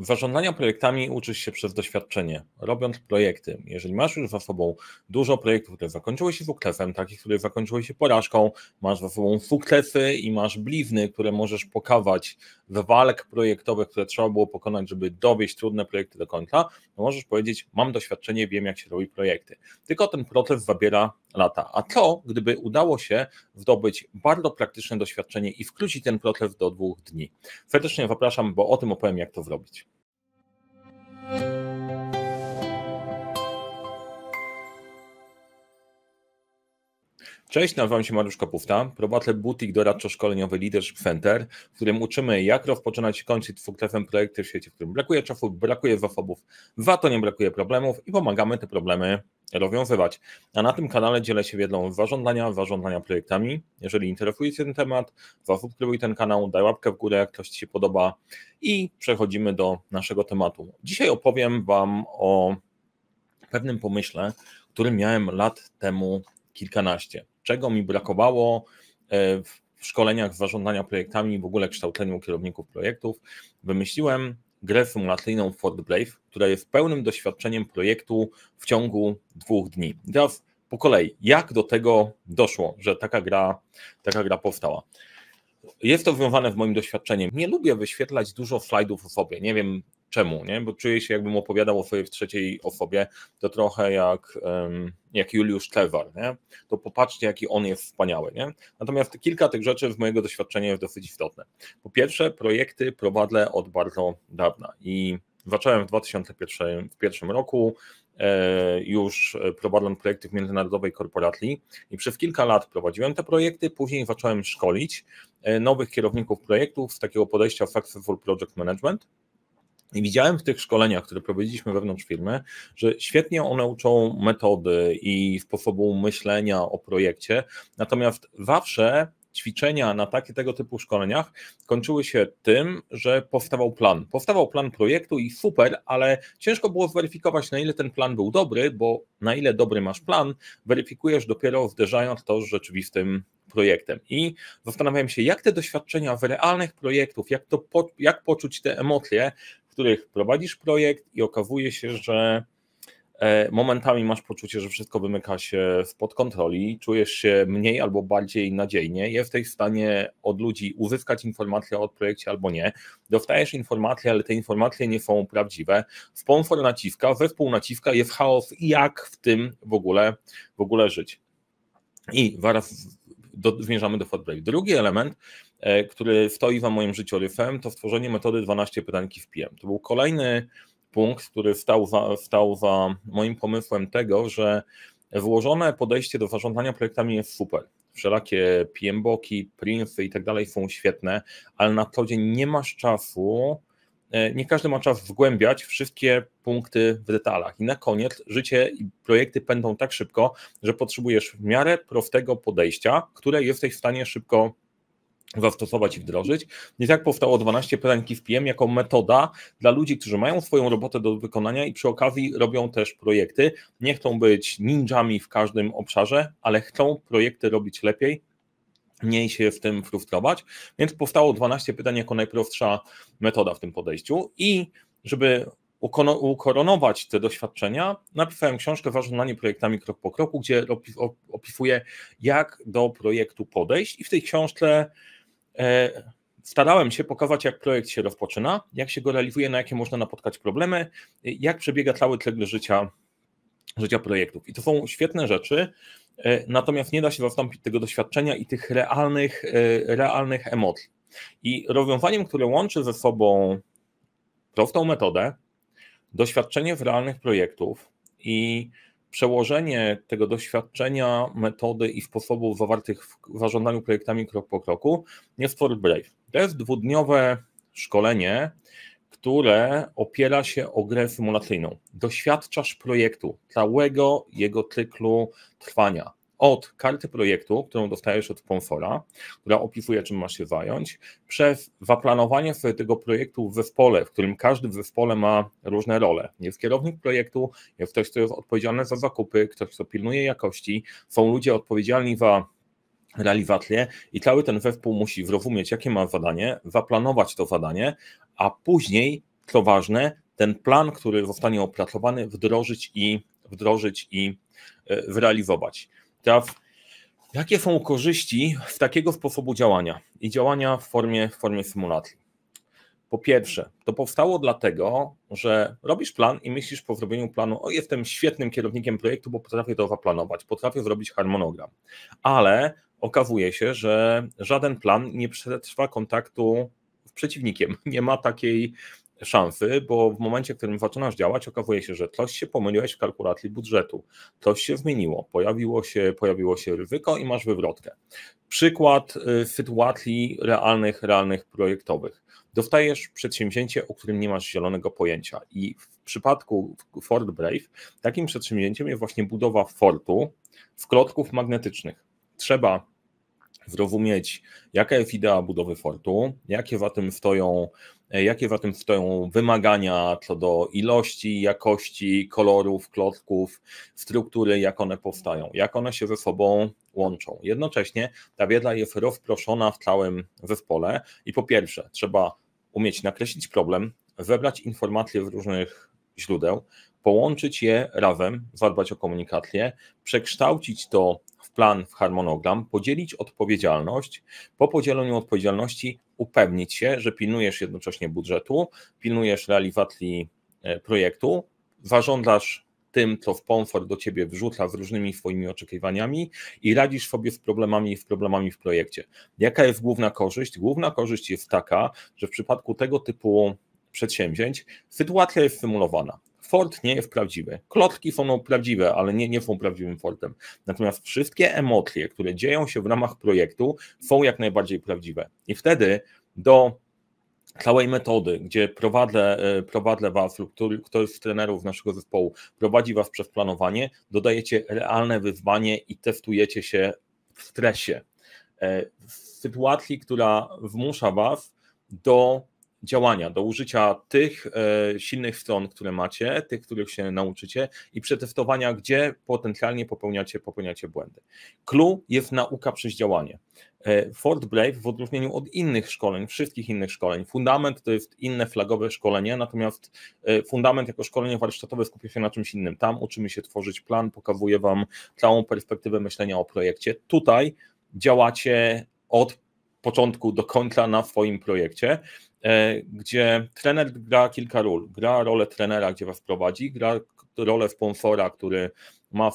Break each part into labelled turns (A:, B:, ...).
A: Zarządzania projektami uczysz się przez doświadczenie, robiąc projekty. Jeżeli masz już za sobą dużo projektów, które zakończyły się sukcesem, takich, które zakończyły się porażką, masz za sobą sukcesy i masz blizny, które możesz pokazać z walk projektowych, które trzeba było pokonać, żeby dowieść trudne projekty do końca, to możesz powiedzieć, mam doświadczenie, wiem jak się robi projekty. Tylko ten proces zabiera lata. A co, gdyby udało się zdobyć bardzo praktyczne doświadczenie i skrócić ten proces do 2 dni? Serdecznie zapraszam, bo o tym opowiem, jak to zrobić. Cześć, nazywam się Mariusz Kapufta, prowadzę butik doradczo-szkoleniowy Leadership Center, w którym uczymy, jak rozpoczynać i kończyć z sukcesem projekty w świecie, w którym brakuje czasu, brakuje zasobów, za to nie brakuje problemów i pomagamy te problemy rozwiązywać. A na tym kanale dzielę się wiedzą z zarządzania projektami. Jeżeli interesuje Cię ten temat, zasubskrybuj ten kanał, daj łapkę w górę, jak coś Ci się podoba i przechodzimy do naszego tematu. Dzisiaj opowiem Wam o pewnym pomyśle, który miałem lat temu kilkanaście. Czego mi brakowało w szkoleniach z zarządzania projektami i w ogóle kształceniu kierowników projektów. Wymyśliłem grę symulacyjną Fort Brave, która jest pełnym doświadczeniem projektu w ciągu 2 dni. Teraz po kolei, jak do tego doszło, że taka gra powstała? Jest to związane z moim doświadczeniem. Nie lubię wyświetlać dużo slajdów o sobie, nie wiem czemu, nie? Bo czuję się, jakbym opowiadał o sobie w trzeciej osobie, to trochę jak Juliusz Cezar, nie? To popatrzcie, jaki on jest wspaniały, nie? Natomiast kilka tych rzeczy z mojego doświadczenia jest dosyć istotne. Po pierwsze, projekty prowadzę od bardzo dawna i zacząłem w 2001 roku, już prowadząc projekty w międzynarodowej korporacji i przez kilka lat prowadziłem te projekty, później zacząłem szkolić nowych kierowników projektów z takiego podejścia Successful Project Management. I widziałem w tych szkoleniach, które prowadziliśmy wewnątrz firmy, że świetnie one uczą metody i sposobu myślenia o projekcie, natomiast zawsze ćwiczenia na tego typu szkoleniach kończyły się tym, że powstawał plan. Powstawał plan projektu i super, ale ciężko było zweryfikować, na ile ten plan był dobry, bo na ile dobry masz plan, weryfikujesz dopiero zderzając to z rzeczywistym projektem. I zastanawiałem się, jak te doświadczenia w realnych projektów, jak poczuć te emocje, w których prowadzisz projekt i okazuje się, że momentami masz poczucie, że wszystko wymyka się spod kontroli, czujesz się mniej albo bardziej nadziejnie, jesteś w stanie od ludzi uzyskać informacje o projekcie albo nie, dostajesz informacje, ale te informacje nie są prawdziwe, sponsor naciska, zespół naciska, jest chaos, jak w tym w ogóle żyć. I zaraz zmierzamy do Fort Brave. Drugi element, który stoi za moim życiorysem, to stworzenie metody 12 pytań w PM. To był kolejny punkt, który stał za moim pomysłem tego, że włożone podejście do zarządzania projektami jest super. Wszelakie PMBOK-i, Prince i tak dalej są świetne, ale na co dzień nie masz czasu, nie każdy ma czas wgłębiać wszystkie punkty w detalach. I na koniec życie i projekty pędzą tak szybko, że potrzebujesz w miarę prostego podejścia, które jesteś w stanie szybko zastosować i wdrożyć. I tak powstało 12 pytań w PM jako metoda dla ludzi, którzy mają swoją robotę do wykonania i przy okazji robią też projekty. Nie chcą być ninjami w każdym obszarze, ale chcą projekty robić lepiej, mniej się w tym frustrować, więc powstało 12 pytań jako najprostsza metoda w tym podejściu i żeby ukoronować te doświadczenia, napisałem książkę Zarządzanie projektami krok po kroku, gdzie opisuję, jak do projektu podejść i w tej książce starałem się pokazać, jak projekt się rozpoczyna, jak się go realizuje, na jakie można napotkać problemy, jak przebiega cały cykl życia projektów. I to są świetne rzeczy, natomiast nie da się zastąpić tego doświadczenia i tych realnych emocji. I rozwiązaniem, które łączy ze sobą prostą metodę, doświadczenie w realnych projektów i przełożenie tego doświadczenia, metody i sposobów zawartych w zarządzaniu projektami krok po kroku jest Fort Brave. To jest 2-dniowe szkolenie, które opiera się o grę symulacyjną. Doświadczasz projektu, całego jego cyklu trwania. Od karty projektu, którą dostajesz od sponsora, która opisuje, czym masz się zająć, przez zaplanowanie sobie tego projektu w zespole, w którym każdy w zespole ma różne role. Jest kierownik projektu, jest ktoś, kto jest odpowiedzialny za zakupy, ktoś, kto pilnuje jakości, są ludzie odpowiedzialni za realizację i cały ten zespół musi zrozumieć, jakie ma zadanie, zaplanować to zadanie, a później co ważne, ten plan, który zostanie opracowany, wdrożyć i zrealizować. Teraz, jakie są korzyści takiego sposobu działania i działania w formie symulacji? Po pierwsze, to powstało dlatego, że robisz plan i myślisz po zrobieniu planu, jestem świetnym kierownikiem projektu, bo potrafię to zaplanować, potrafię zrobić harmonogram, ale okazuje się, że żaden plan nie przetrwa kontaktu z przeciwnikiem. Nie ma takiej szansy, bo w momencie, w którym zaczynasz działać, okazuje się, że coś się pomyliłeś w kalkulacji budżetu, coś się zmieniło, pojawiło się ryzyko i masz wywrotkę. Przykład sytuacji realnych projektowych. Dostajesz przedsięwzięcie, o którym nie masz zielonego pojęcia i w przypadku Fort Brave takim przedsięwzięciem jest właśnie budowa fortu z klocków magnetycznych. Trzeba zrozumieć, jaka jest idea budowy fortu, jakie za tym stoją wymagania co do ilości, jakości, kolorów, klocków, struktury, jak one powstają, jak one się ze sobą łączą. Jednocześnie ta wiedza jest rozproszona w całym zespole i po pierwsze trzeba umieć nakreślić problem, zebrać informacje z różnych źródeł, połączyć je razem, zadbać o komunikację, przekształcić to w plan, w harmonogram, podzielić odpowiedzialność, po podzieleniu odpowiedzialności upewnić się, że pilnujesz jednocześnie budżetu, pilnujesz realizacji projektu, zarządzasz tym, co sponsor do ciebie wrzuca z różnymi swoimi oczekiwaniami i radzisz sobie z problemami w projekcie. Jaka jest główna korzyść? Główna korzyść jest taka, że w przypadku tego typu przedsięwzięć sytuacja jest symulowana. Fort nie jest prawdziwy. Klocki są prawdziwe, ale nie są prawdziwym fortem. Natomiast wszystkie emocje, które dzieją się w ramach projektu, są jak najbardziej prawdziwe. I wtedy do całej metody, gdzie prowadzę was lub ktoś z trenerów naszego zespołu prowadzi was przez planowanie, dodajecie realne wyzwanie i testujecie się w stresie. W sytuacji, która zmusza was do działania, do użycia tych silnych stron, które macie, tych, których się nauczycie i przetestowania, gdzie potencjalnie popełniacie błędy. Clue jest nauka przez działanie. Fort Brave w odróżnieniu od innych szkoleń, wszystkich innych szkoleń, Fundament to jest inne flagowe szkolenie, natomiast Fundament jako szkolenie warsztatowe skupia się na czymś innym. Tam uczymy się tworzyć plan, pokazuje wam całą perspektywę myślenia o projekcie. Tutaj działacie od początku do końca na swoim projekcie, gdzie trener gra kilka ról. Gra rolę trenera, gdzie was prowadzi, gra rolę sponsora, który ma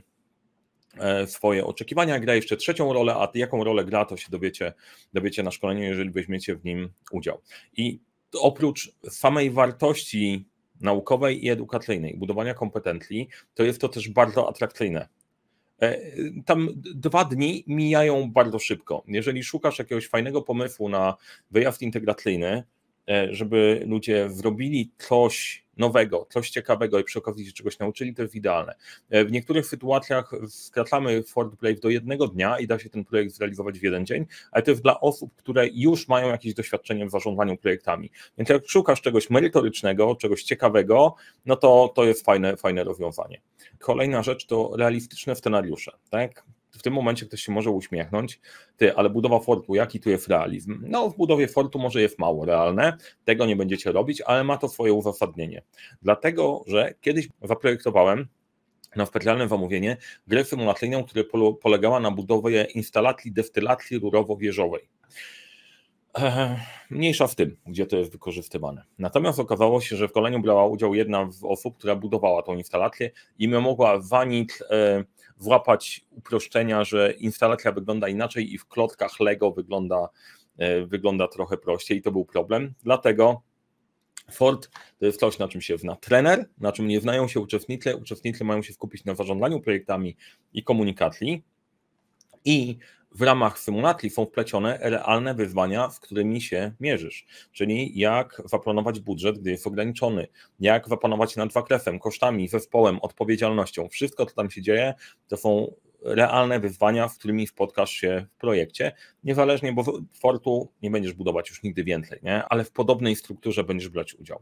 A: swoje oczekiwania, gra jeszcze trzecią rolę, a jaką rolę gra, to się dowiecie na szkoleniu, jeżeli weźmiecie w nim udział. I oprócz samej wartości naukowej i edukacyjnej, budowania kompetencji, to jest to też bardzo atrakcyjne. Tam 2 dni mijają bardzo szybko. Jeżeli szukasz jakiegoś fajnego pomysłu na wyjazd integracyjny, żeby ludzie zrobili coś nowego, coś ciekawego i przy okazji się czegoś nauczyli, to jest idealne. W niektórych sytuacjach skracamy Fort Brave do 1 dnia i da się ten projekt zrealizować w 1 dzień, ale to jest dla osób, które już mają jakieś doświadczenie w zarządzaniu projektami. Więc jak szukasz czegoś merytorycznego, czegoś ciekawego, no to jest fajne rozwiązanie. Kolejna rzecz to realistyczne scenariusze, tak? W tym momencie ktoś się może uśmiechnąć, ale budowa fortu, jaki tu jest realizm? No w budowie fortu może jest mało realne, tego nie będziecie robić, ale ma to swoje uzasadnienie. Dlatego, że kiedyś zaprojektowałem na specjalne zamówienie grę symulacyjną, która polegała na budowie instalacji destylacji rurowo-wieżowej. Mniejsza w tym, gdzie to jest wykorzystywane. Natomiast okazało się, że w szkoleniu brała udział jedna z osób, która budowała tą instalację i mogła złapać uproszczenia, że instalacja wygląda inaczej i w klockach Lego wygląda trochę prościej i to był problem. Dlatego Fort to jest coś, na czym się zna trener, na czym nie znają się uczestnicy. Uczestnicy mają się skupić na zarządzaniu projektami i komunikacji i w ramach symulacji są wplecione realne wyzwania, z którymi się mierzysz, czyli jak zaplanować budżet, gdy jest ograniczony, jak zapanować nad zakresem, kosztami, zespołem, odpowiedzialnością. Wszystko, co tam się dzieje, to są realne wyzwania, z którymi spotkasz się w projekcie, niezależnie, bo Fortu nie będziesz budować już nigdy więcej, nie? Ale w podobnej strukturze będziesz brać udział.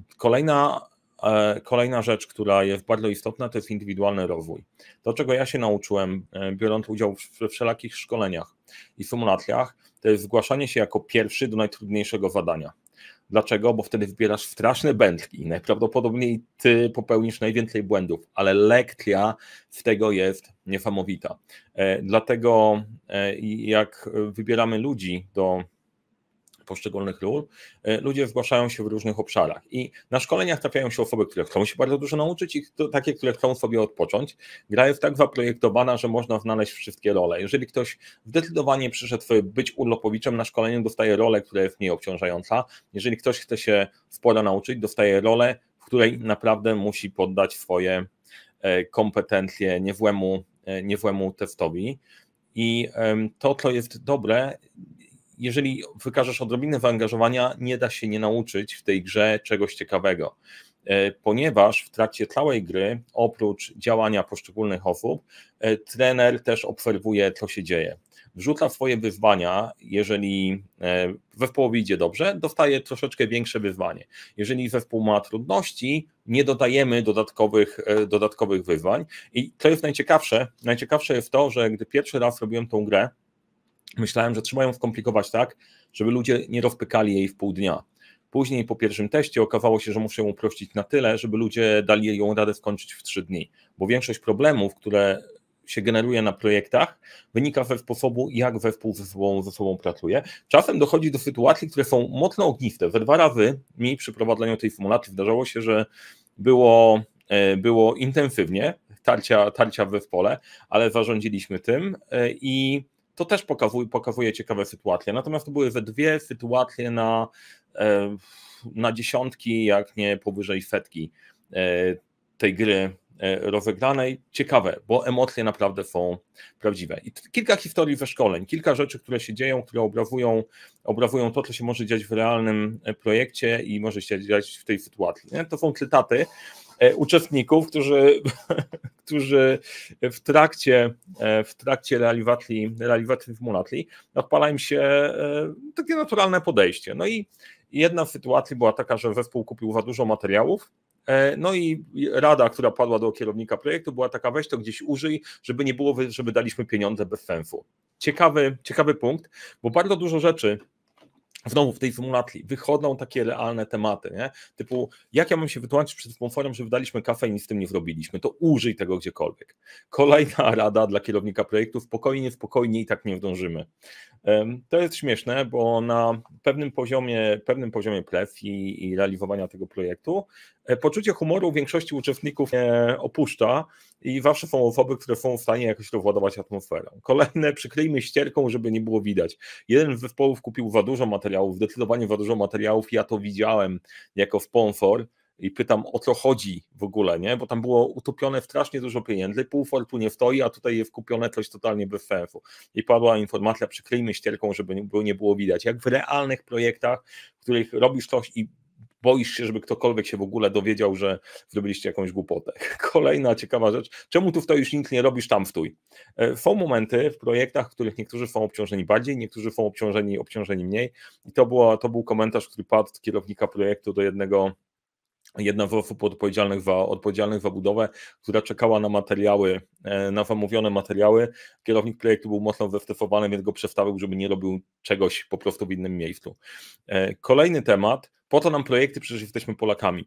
A: Kolejna rzecz, która jest bardzo istotna, to jest indywidualny rozwój. To, czego ja się nauczyłem, biorąc udział we wszelakich szkoleniach i symulacjach, to jest zgłaszanie się jako pierwszy do najtrudniejszego zadania. Dlaczego? Bo wtedy wybierasz straszne wędki. Najprawdopodobniej ty popełnisz najwięcej błędów, ale lekcja z tego jest niesamowita. Dlatego jak wybieramy ludzi do poszczególnych ról, ludzie zgłaszają się w różnych obszarach i na szkoleniach trafiają się osoby, które chcą się bardzo dużo nauczyć i takie, które chcą sobie odpocząć. Gra jest tak zaprojektowana, że można znaleźć wszystkie role. Jeżeli ktoś zdecydowanie przyszedł być urlopowiczem, na szkoleniu dostaje rolę, która jest mniej obciążająca. Jeżeli ktoś chce się sporo nauczyć, dostaje rolę, w której naprawdę musi poddać swoje kompetencje niezłemu testowi. I to, co jest dobre, jeżeli wykażesz odrobinę zaangażowania, nie da się nie nauczyć w tej grze czegoś ciekawego, ponieważ w trakcie całej gry, oprócz działania poszczególnych osób, trener też obserwuje, co się dzieje. Wrzuca swoje wyzwania, jeżeli zespół idzie dobrze, dostaje troszeczkę większe wyzwanie. Jeżeli zespół ma trudności, nie dodajemy dodatkowych wyzwań. I to jest najciekawsze jest to, że gdy pierwszy raz robiłem tą grę, myślałem, że trzeba ją skomplikować tak, żeby ludzie nie rozpykali jej w pół dnia. Później po pierwszym teście okazało się, że muszę ją uprościć na tyle, żeby ludzie dali ją radę skończyć w 3 dni, bo większość problemów, które się generuje na projektach, wynika ze sposobu, jak zespół ze sobą pracuje. Czasem dochodzi do sytuacji, które są mocno ogniste. We 2 razy mi przy prowadzeniu tej symulacji zdarzało się, że było intensywnie, tarcia w zespole, ale zarządziliśmy tym i to też pokazuje ciekawe sytuacje. Natomiast to były 2 sytuacje na dziesiątki, jak nie powyżej setki tej gry rozegranej. Ciekawe, bo emocje naprawdę są prawdziwe. I kilka historii ze szkoleń, kilka rzeczy, które się dzieją, które obrazują to, co się może dziać w realnym projekcie i może się dziać w tej sytuacji. To są cytaty uczestników, którzy w trakcie realizacji symulacji odpala im się takie naturalne podejście. No i jedna z sytuacji była taka, że zespół kupił za dużo materiałów, no i rada, która padła do kierownika projektu, była taka: weź to gdzieś użyj, żeby nie było, żeby daliśmy pieniądze bez sensu. Ciekawy punkt, bo bardzo dużo rzeczy znowu w tej symulacji wychodzą takie realne tematy, nie? Typu, jak ja mam się wytłumaczyć przed sponsorem, że wydaliśmy kasę i nic z tym nie zrobiliśmy, to użyj tego gdziekolwiek. Kolejna rada dla kierownika projektu: spokojnie i tak nie zdążymy. To jest śmieszne, bo na pewnym poziomie presji i realizowania tego projektu poczucie humoru większości uczestników nie opuszcza i zawsze są osoby, które są w stanie jakoś rozładować atmosferę. Kolejne: przykryjmy ścierką, żeby nie było widać. Jeden z zespołów kupił za dużo materiałów, zdecydowanie za dużo materiałów, ja to widziałem jako sponsor i pytam, o co chodzi w ogóle, nie? Bo tam było utopione strasznie dużo pieniędzy, pół fortuny stoi, a tutaj jest kupione coś totalnie bez sensu. I padła informacja: przykryjmy ścierką, żeby nie było widać. Jak w realnych projektach, w których robisz coś i boisz się, żeby ktokolwiek się w ogóle dowiedział, że zrobiliście jakąś głupotę. Kolejna ciekawa rzecz: czemu tu stoisz, nic nie robisz, tam stój. Są momenty w projektach, w których niektórzy są obciążeni bardziej, niektórzy są obciążeni mniej i to był komentarz, który padł od kierownika projektu do jedna z osób odpowiedzialnych za budowę, która czekała na materiały, na zamówione materiały. Kierownik projektu był mocno zestresowany, więc go przestawił, żeby nie robił czegoś po prostu w innym miejscu. Kolejny temat: po to nam projekty, przecież jesteśmy Polakami.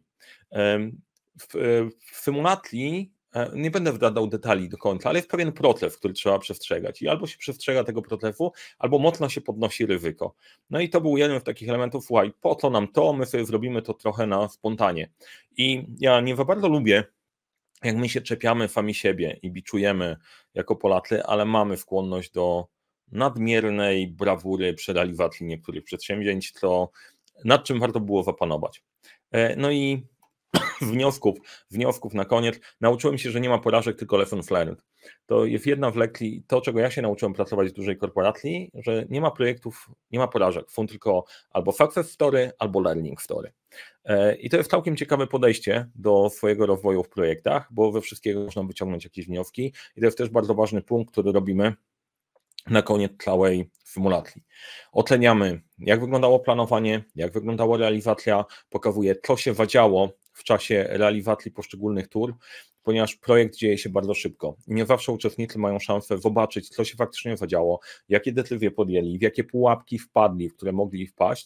A: W symulacji nie będę wdał detali do końca, ale jest pewien proces, który trzeba przestrzegać i albo się przestrzega tego procesu, albo mocno się podnosi ryzyko. No i to był jeden z takich elementów: słuchaj, po co nam to, my sobie zrobimy to trochę na spontanie. I ja nie za bardzo lubię, jak my się czepiamy sami siebie i biczujemy jako Polacy, ale mamy skłonność do nadmiernej brawury przy realizacji niektórych przedsięwzięć, nad czym warto było zapanować. No i wniosków na koniec. Nauczyłem się, że nie ma porażek, tylko lessons learned. To jest jedna z lekcji, to czego ja się nauczyłem pracować w dużej korporacji, że nie ma projektów, nie ma porażek, są tylko albo success story, albo learning story. I to jest całkiem ciekawe podejście do swojego rozwoju w projektach, bo we wszystkiego można wyciągnąć jakieś wnioski i to jest też bardzo ważny punkt, który robimy na koniec całej symulacji. Oceniamy, jak wyglądało planowanie, jak wyglądała realizacja, pokazuje, co się zadziało w czasie realizacji poszczególnych tur, ponieważ projekt dzieje się bardzo szybko. I nie zawsze uczestnicy mają szansę zobaczyć, co się faktycznie zadziało, jakie decyzje podjęli, w jakie pułapki wpadli, w które mogli wpaść.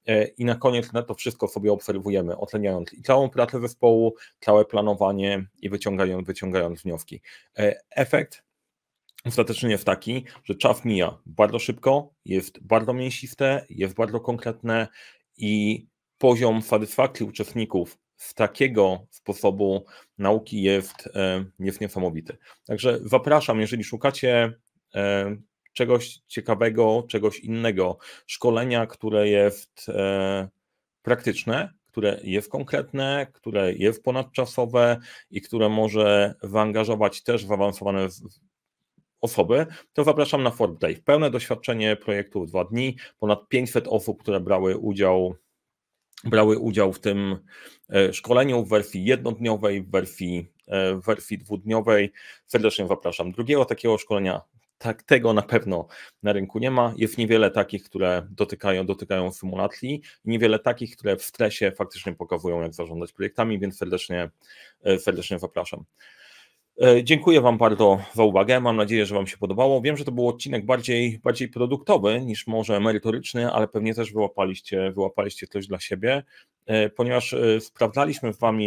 A: i na koniec na to wszystko sobie obserwujemy, oceniając i całą pracę zespołu, całe planowanie i wyciągając wnioski. Efekt ostatecznie jest taki, że czas mija bardzo szybko, jest bardzo mięsiste, jest bardzo konkretne i poziom satysfakcji uczestników z takiego sposobu nauki jest niesamowity. Także zapraszam, jeżeli szukacie czegoś ciekawego, czegoś innego, szkolenia, które jest praktyczne, które jest konkretne, które jest ponadczasowe i które może zaangażować też zaawansowane osoby, to zapraszam na Fort Brave. Pełne doświadczenie projektu 2 dni, ponad 500 osób, które brały udział w tym szkoleniu w wersji jednodniowej, w wersji dwudniowej. Serdecznie zapraszam. Drugiego takiego szkolenia, tego na pewno na rynku nie ma. Jest niewiele takich, które dotykają symulacji, niewiele takich, które w stresie faktycznie pokazują, jak zarządzać projektami, więc serdecznie zapraszam. Dziękuję Wam bardzo za uwagę, mam nadzieję, że Wam się podobało. Wiem, że to był odcinek bardziej produktowy niż może merytoryczny, ale pewnie też wyłapaliście coś dla siebie, ponieważ sprawdzaliśmy z Wami,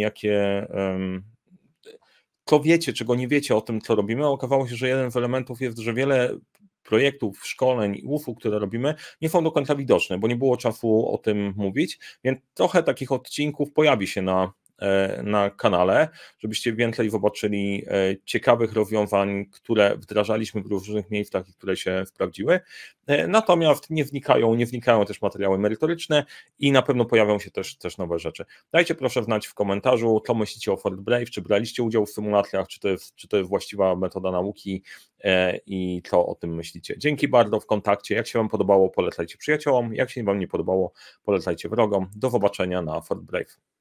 A: co wiecie, czego nie wiecie o tym, co robimy. Okazało się, że jeden z elementów jest, że wiele projektów, szkoleń i usług, które robimy, nie są do końca widoczne, bo nie było czasu o tym mówić, więc trochę takich odcinków pojawi się na kanale, żebyście więcej zobaczyli ciekawych rozwiązań, które wdrażaliśmy w różnych miejscach i które się sprawdziły. Natomiast nie wnikają też materiały merytoryczne i na pewno pojawią się też nowe rzeczy. Dajcie proszę znać w komentarzu, co myślicie o Fort Brave, czy braliście udział w symulacjach, czy to jest właściwa metoda nauki i co o tym myślicie. Dzięki bardzo, w kontakcie. Jak się Wam podobało, polecajcie przyjaciołom, jak się Wam nie podobało, polecajcie wrogom. Do zobaczenia na Fort Brave.